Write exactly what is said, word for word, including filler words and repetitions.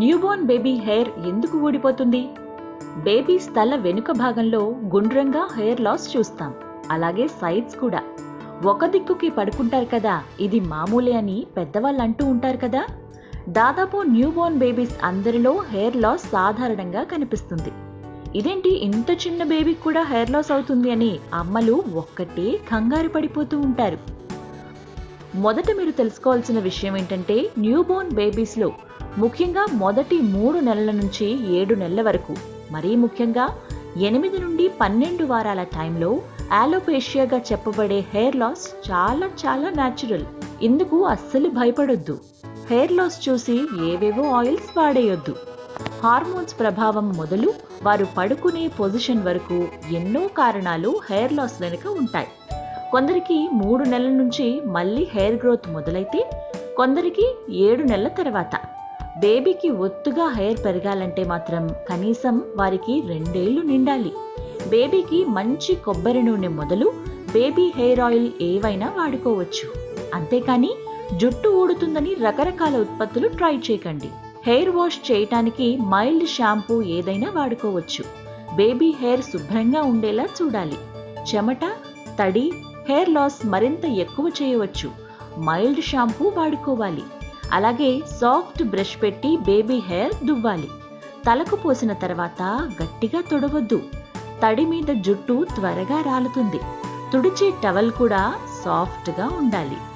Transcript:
Newborn baby hair ఎందుకు ఊడిపోతుంది? Babies తల వెనుక భాగంలో గుండ్రంగా హెయిర్ లాస్ చూస్తాం. అలాగే సైడ్స్ కూడా. ఒక దిక్కుకి పడుకుంటారు కదా, ఇది మామూలే అని పెద్దవాళ్ళు అంటూ ఉంటారు కదా. దాదాపు న్యూబోర్న్ బేబీస్ అందరిలో హెయిర్ లాస్ సాధారణంగా కనిపిస్తుంది. ఇదేంటి ఇంత చిన్న బేబీకి కూడా హెయిర్ లాస్ అవుతుంది అని అమ్మలు ఒక్కటే కంగారు పడిపోతూ ఉంటారు. మొదట మీరు తెలుసుకోవాల్సిన విషయం ఏంటంటే, న్యూబోర్న్ బేబీస్లో ముఖ్యంగా మొదటి మూడు నెలల నుంచి ఏడు నెలల వరకు, మరీ ముఖ్యంగా ఎనిమిది నుండి పన్నెండు వారాల టైంలో ఆలోపేషియాగా చెప్పబడే హెయిర్ లాస్ చాలా చాలా న్యాచురల్. ఇందుకు అస్సలు భయపడొద్దు. హెయిర్ లాస్ చూసి ఏవేవో ఆయిల్స్ వాడేయొద్దు. హార్మోన్స్ ప్రభావం మొదలు వారు పడుకునే పొజిషన్ వరకు ఎన్నో కారణాలు హెయిర్ లాస్ వెనుక ఉంటాయి. కొందరికి మూడు నెలల నుంచి మళ్ళీ హెయిర్ గ్రోత్ మొదలైతే, కొందరికి ఏడు నెలల తర్వాత. బేబీకి ఒత్తుగా హెయిర్ పెరగాలంటే మాత్రం కనీసం వారికి రెండేళ్లు నిండాలి. బేబీకి మంచి కొబ్బరి నూనె మొదలు బేబీ హెయిర్ ఆయిల్ ఏవైనా వాడుకోవచ్చు. అంతేకాని జుట్టు ఊడుతుందని రకరకాల ఉత్పత్తులు ట్రై చేయకండి. హెయిర్ వాష్ చేయటానికి మైల్డ్ షాంపూ ఏదైనా వాడుకోవచ్చు. బేబీ హెయిర్ శుభ్రంగా ఉండేలా చూడాలి. చెమట, తడి హెయిర్ లాస్ మరింత ఎక్కువ చేయవచ్చు. మైల్డ్ షాంపూ వాడుకోవాలి. అలాగే సాఫ్ట్ బ్రష్ పెట్టి బేబీ హెయిర్ దువ్వాలి. తలకు పోసిన తర్వాత గట్టిగా తుడవద్దు. తడి మీద జుట్టు త్వరగా రాలుతుంది. తుడిచే టవల్ కూడా సాఫ్ట్గా ఉండాలి.